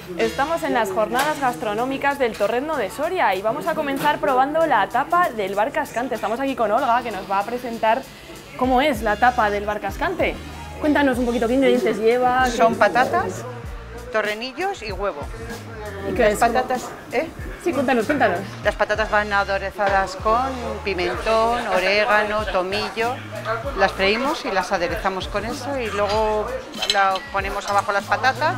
Estamos en las jornadas gastronómicas del Torrezno de Soria y vamos a comenzar probando la tapa del bar Cascante. Estamos aquí con Olga, que nos va a presentar cómo es la tapa del bar Cascante. Cuéntanos un poquito qué ingredientes lleva. Son patatas, torrenillos y huevo. ¿Y qué es? Patatas, Sí, cuéntanos. Las patatas van aderezadas con pimentón, orégano, tomillo. Las freímos y las aderezamos con eso y luego ponemos abajo las patatas.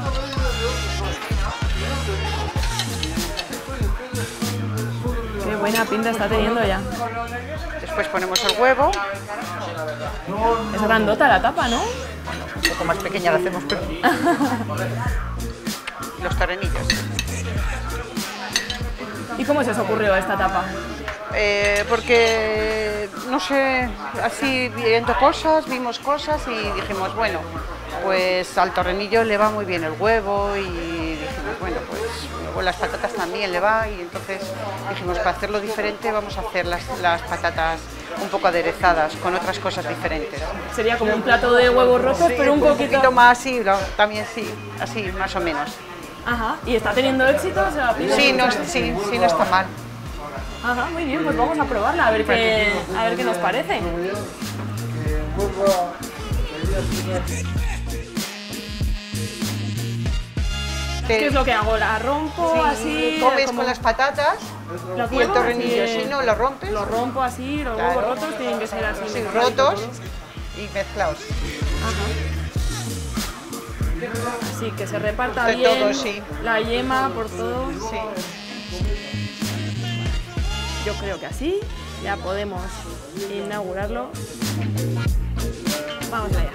Qué buena pinta está teniendo ya. Después ponemos el huevo. Es grandota la tapa, ¿no? Un poco más pequeña la hacemos, pero... Los torrenillos. ¿Y cómo se os ocurrió esta tapa? Porque, no sé, así viendo cosas, vimos cosas y dijimos, bueno, pues al torrenillo le va muy bien el huevo y dijimos, bueno, pues luego las patatas también le va y entonces dijimos, para hacerlo diferente vamos a hacer las patatas un poco aderezadas con otras cosas diferentes. Sería como un plato de huevos rotos, sí, pero un poquito más, sí, también sí, así más o menos. Ajá, ¿y está teniendo éxito? O sea, sí, no está mal. Ajá, muy bien, pues vamos a probarla, a ver qué nos parece. ¿Qué es lo que hago? ¿La rompo así? Comes como... con las patatas y el torrenillo, si no lo rompes. Lo rompo así, los huevos rotos tienen que ser así. Sí, rotos y mezclados. Ajá. Así que se reparta de bien todo, sí. La yema por todo. Sí. Yo creo que así ya podemos inaugurarlo. Vamos allá.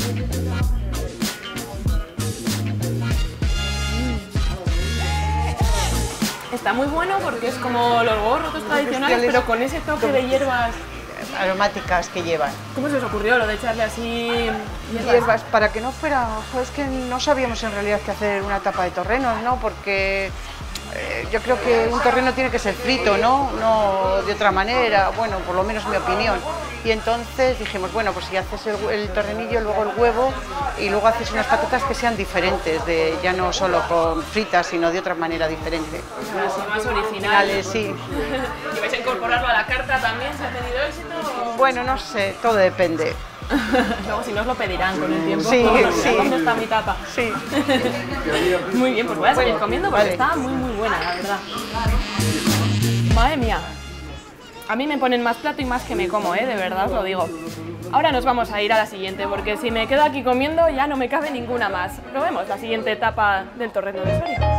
Está muy bueno porque es como los huevos rotos tradicionales, pero con ese toque de hierbas aromáticas que llevan. ¿Cómo se os ocurrió lo de echarle así hierbas? Para que no fuera... Es que no sabíamos en realidad qué hacer una tapa de torrenos, ¿no? Porque yo creo que un torreno tiene que ser frito, ¿no? No de otra manera, bueno, por lo menos mi opinión. Y entonces dijimos, bueno, pues si haces el torrenillo, luego el huevo y luego haces unas patatas que sean diferentes, ya no solo con fritas, sino de otra manera diferente. Así más originales. Sí. ¿Y vais a incorporarlo a la carta también? ¿Se ha tenido éxito? Bueno, no sé, todo depende. Luego si nos lo pedirán con el tiempo. Sí, sí. ¿Dónde está mi tapa? Sí. Muy bien, pues voy a seguir comiendo porque está muy buena, la verdad. Madre mía. A mí me ponen más plato y más que me como, de verdad os lo digo. Ahora nos vamos a ir a la siguiente, porque si me quedo aquí comiendo ya no me cabe ninguna más. Probemos la siguiente etapa del Torrezno de Soria.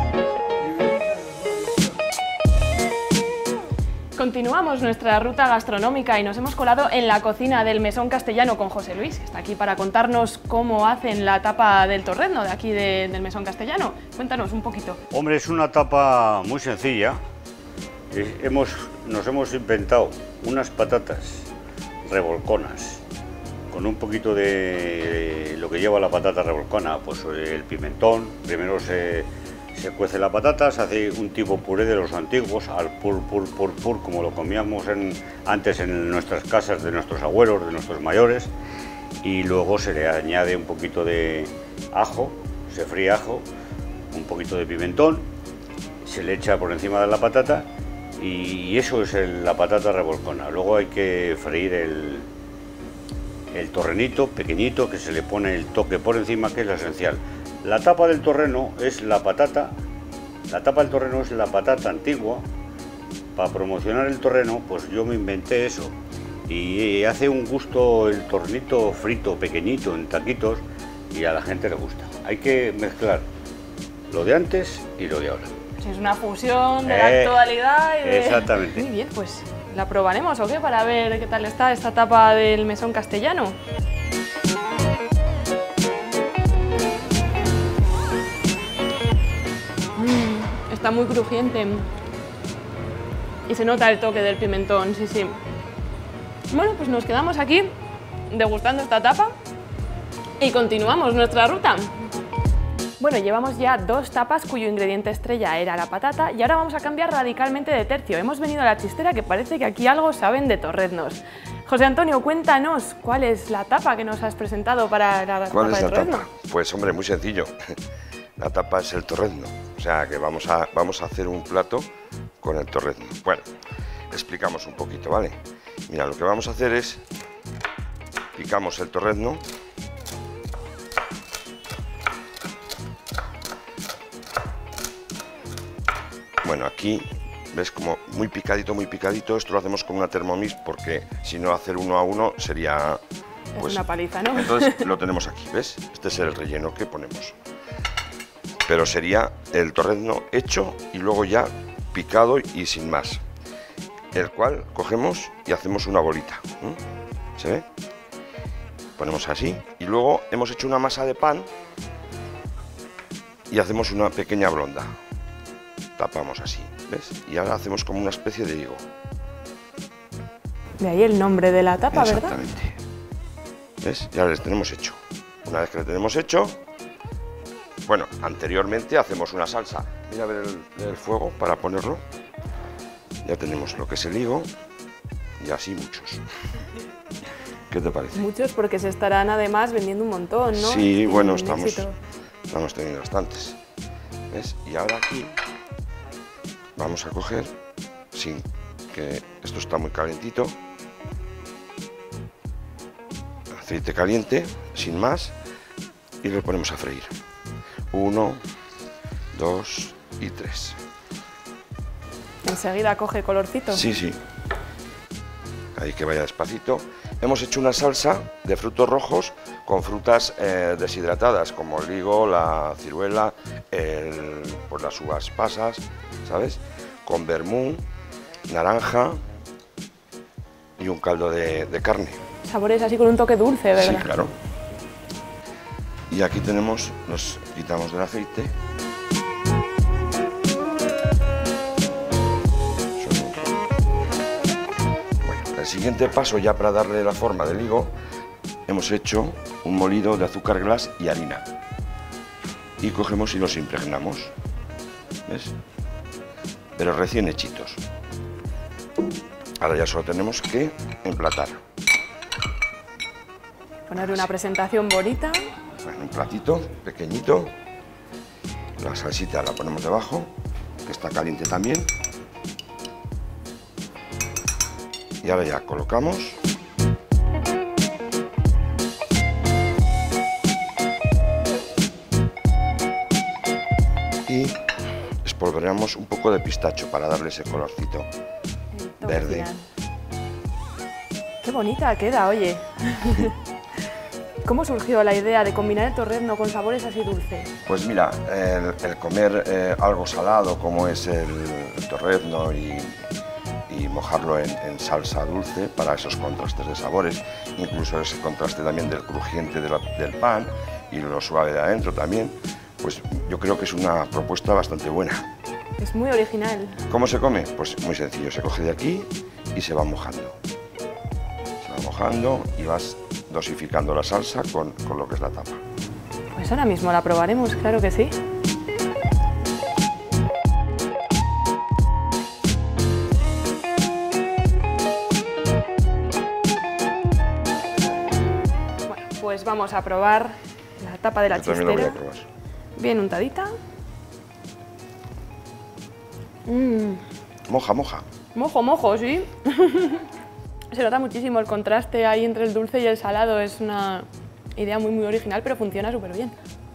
Continuamos nuestra ruta gastronómica y nos hemos colado en la cocina del Mesón Castellano con José Luis, que está aquí para contarnos cómo hacen la tapa del Torrezno de aquí del Mesón Castellano. Cuéntanos un poquito. Hombre, es una tapa muy sencilla. Nos hemos inventado unas patatas revolconas con un poquito de lo que lleva la patata revolcona, pues el pimentón. Primero se cuece la patata, se hace un tipo puré de los antiguos, al pur, como lo comíamos antes en nuestras casas de nuestros abuelos, de nuestros mayores, y luego se le añade un poquito de ajo, se fríe ajo, un poquito de pimentón, se le echa por encima de la patata y eso es la patata revolcona. Luego hay que freír el torrenito pequeñito, que se le pone el toque por encima, que es lo esencial. La tapa del torreno es la patata, antigua. Para promocionar el torreno, pues yo me inventé eso y hace un gusto el tornito frito, pequeñito, en taquitos, y a la gente le gusta. Hay que mezclar lo de antes y lo de ahora. Es una fusión de la actualidad y de... Exactamente. Muy bien, pues ¿la probaremos o qué? Para ver qué tal está esta tapa del Mesón Castellano. Está muy crujiente y se nota el toque del pimentón, sí. Bueno, pues nos quedamos aquí degustando esta tapa y continuamos nuestra ruta. Bueno, llevamos ya 2 tapas cuyo ingrediente estrella era la patata y ahora vamos a cambiar radicalmente de tercio. Hemos venido a la Chistera, que parece que aquí algo saben de torreznos. José Antonio, cuéntanos, ¿cuál es la tapa que nos has presentado para la tapa de torrezno? Pues hombre, muy sencillo. La tapa es el torrezno. O sea que vamos a hacer un plato con el torrezno. Bueno, explicamos un poquito, ¿vale? Mira, lo que vamos a hacer es, picamos el torrezno. Bueno, aquí, ves, como muy picadito, esto lo hacemos con una Thermomix porque si no hacer uno a uno sería... Pues, es una paliza, ¿no? Entonces lo tenemos aquí, ¿ves? Este es el relleno que ponemos. Pero sería el torrezno hecho y luego ya picado y sin más. El cual cogemos y hacemos una bolita. ¿Se ve? Ponemos así y luego hemos hecho una masa de pan y hacemos una pequeña blonda. Tapamos así, ¿ves? Y ahora hacemos como una especie de higo. De ahí el nombre de la tapa, ¿verdad? Exactamente. ¿Ves? Ya les tenemos hecho. Una vez que lo tenemos hecho, bueno, anteriormente hacemos una salsa. Mira a ver el fuego para ponerlo. Ya tenemos lo que es el higo y así muchos. ¿Qué te parece? Muchos porque se estarán además vendiendo un montón, ¿no? Sí, bueno, Un éxito. estamos teniendo bastantes. ¿Ves? Y ahora aquí vamos a coger, sin que esto está muy calentito, aceite caliente, sin más, y lo ponemos a freír. 1, 2 y 3. Enseguida coge colorcito. Sí, sí. Ahí que vaya despacito. Hemos hecho una salsa de frutos rojos con frutas deshidratadas, como el higo, la ciruela, pues las uvas pasas, ¿sabes? Con vermú, naranja y un caldo de carne. Sabores así con un toque dulce, ¿verdad? Sí, claro. Y aquí tenemos, nos quitamos del aceite. Bueno, el siguiente paso, ya para darle la forma del higo, hemos hecho un molido de azúcar glas y harina. Y cogemos y los impregnamos. ¿Ves? Pero recién hechitos. Ahora ya solo tenemos que emplatar. Poner una presentación bonita. Bueno, un platito pequeñito. La salsita la ponemos debajo, que está caliente también. Y ahora ya colocamos. Y espolvoreamos un poco de pistacho para darle ese colorcito verde. Final. Qué bonita queda, oye. ¿Cómo surgió la idea de combinar el torrezno con sabores así dulces? Pues mira, el comer algo salado como es el torrezno y mojarlo en salsa dulce para esos contrastes de sabores, incluso ese contraste también del crujiente del pan y lo suave de adentro también, pues yo creo que es una propuesta bastante buena. Es muy original. ¿Cómo se come? Pues muy sencillo, se coge de aquí y se va mojando. Se va mojando y vas dosificando la salsa con lo que es la tapa. Pues ahora mismo la probaremos, claro que sí. Bueno, pues vamos a probar la tapa de la Yo también lo voy a chistera. probar. Bien untadita. Moja, moja. Mojo, mojo, sí. Se nota muchísimo el contraste ahí entre el dulce y el salado. Es una idea muy, muy original, pero funciona súper bien.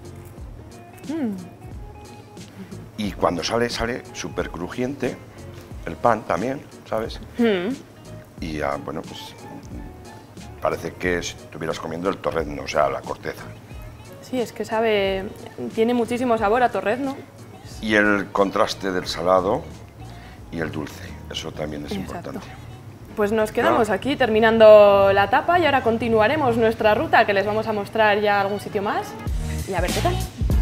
Y cuando sale súper crujiente el pan también, ¿sabes? Y ya, bueno, pues parece que estuvieras comiendo el torrezno, o sea, la corteza. Sí, es que sabe, tiene muchísimo sabor a torrezno. Y el contraste del salado y el dulce, eso también es Exacto. importante. Pues nos quedamos aquí terminando la tapa y ahora continuaremos nuestra ruta, que les vamos a mostrar ya algún sitio más y a ver qué tal.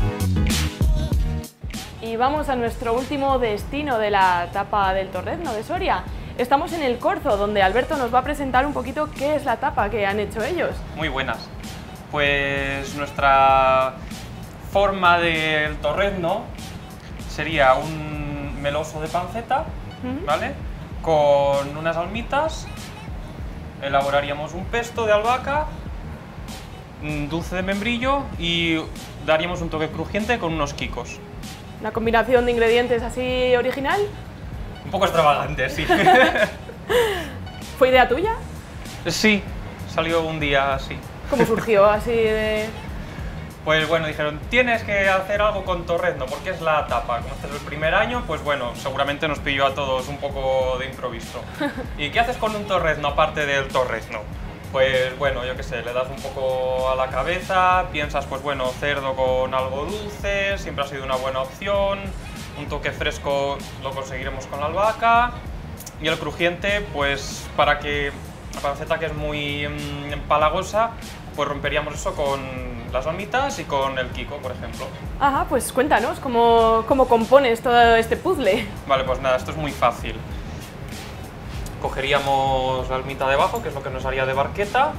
Y vamos a nuestro último destino de la tapa del torrezno de Soria. Estamos en el Corzo, donde Alberto nos va a presentar un poquito qué es la tapa que han hecho ellos. Muy buenas. Pues nuestra forma del torrezno sería un meloso de panceta, ¿vale? Con unas almitas, elaboraríamos un pesto de albahaca, dulce de membrillo y daríamos un toque crujiente con unos quicos. Una combinación de ingredientes así original. Un poco extravagante, sí. ¿Fue idea tuya? Sí, salió un día así. ¿Cómo surgió así de...? Pues bueno, dijeron, tienes que hacer algo con torrezno, porque es la tapa. Como este es el primer año, pues bueno, seguramente nos pilló a todos un poco de improviso. ¿Y qué haces con un torrezno aparte del torrezno? Pues bueno, yo qué sé, le das un poco a la cabeza, piensas, pues bueno, cerdo con algo dulce, siempre ha sido una buena opción, un toque fresco lo conseguiremos con la albahaca, y el crujiente, pues para que la panceta, que es muy empalagosa, pues romperíamos eso con las gomitas y con el Kiko, por ejemplo. Ajá, pues cuéntanos, ¿cómo compones todo este puzzle? Vale, pues nada, esto es muy fácil. Cogeríamos la almita de abajo, que es lo que nos haría de barqueta.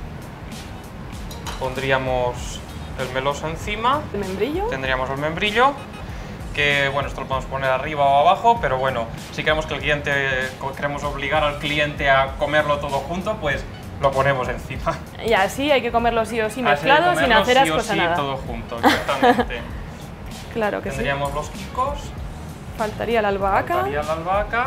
Pondríamos el meloso encima. ¿El membrillo? Tendríamos el membrillo, que bueno, esto lo podemos poner arriba o abajo, pero bueno, si queremos que el cliente, queremos obligar al cliente a comerlo todo junto, pues lo ponemos encima. Y así hay que comerlo sí o sí mezclado, sin hacer asco a nada. todo junto, exactamente. Claro que Tendríamos los Kikos. Faltaría la albahaca. Faltaría la albahaca.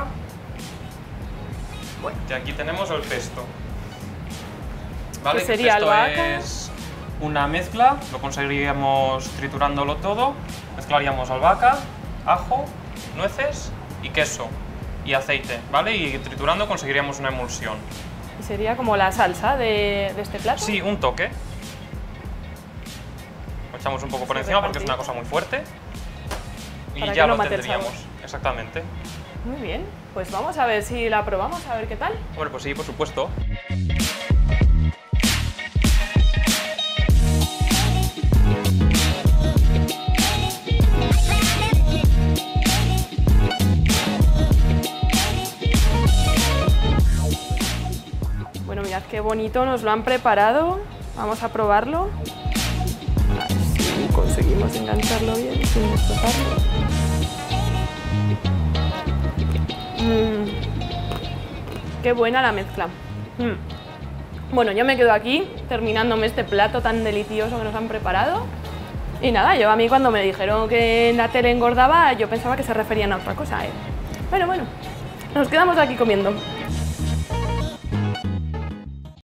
Y aquí tenemos el pesto. ¿Vale? ¿Qué sería el pesto albahaca? Es una mezcla, lo conseguiríamos triturándolo todo. Mezclaríamos albahaca, ajo, nueces y queso y aceite, ¿vale? Y triturando conseguiríamos una emulsión. ¿Y sería como la salsa de este plato? Sí, un toque. Lo echamos un poco por encima porque es una cosa muy fuerte. Y Para ya que no lo mate el tendríamos. sabor. Exactamente. Muy bien, pues vamos a ver si la probamos, a ver qué tal. Bueno, pues sí, por supuesto. Bueno, mirad qué bonito nos lo han preparado. Vamos a probarlo. A ver si conseguimos engancharlo bien sin destrozarlo. Qué buena la mezcla. Bueno, yo me quedo aquí terminándome este plato tan delicioso que nos han preparado. Y nada, yo a mí cuando me dijeron que en la tele engordaba, yo pensaba que se referían a otra cosa, ¿eh? Pero bueno, nos quedamos aquí comiendo.